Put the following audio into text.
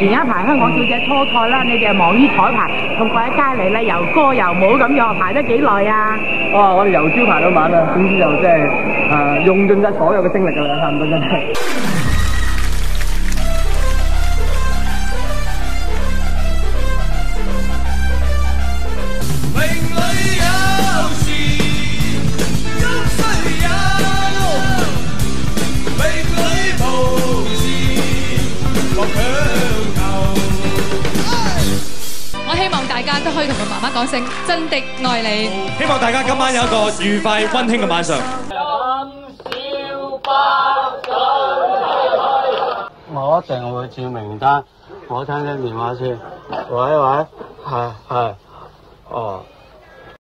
前一排香港小姐初賽啦，你哋係忙於彩排，同各位佳麗咧又歌又舞咁樣，排得幾耐啊？ 哇！我哋由朝排到晚啊，總之就即係用盡晒所有嘅精力㗎啦，差唔多真係。 我希望大家都可以同個媽媽講聲真的愛你。 希望大家今晚有一個愉快溫馨嘅晚上。 我一定會照名單，我聽聽電話先。喂，係，哦。